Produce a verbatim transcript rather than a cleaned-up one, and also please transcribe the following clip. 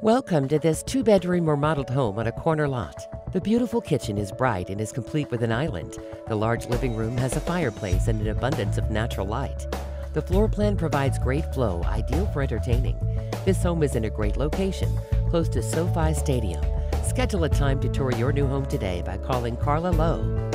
Welcome to this two-bedroom remodeled home on a corner lot. The beautiful kitchen is bright and is complete with an island. The large living room has a fireplace and an abundance of natural light. The floor plan provides great flow, ideal for entertaining. This home is in a great location, close to SoFi Stadium. Schedule a time to tour your new home today by calling Carla Lowe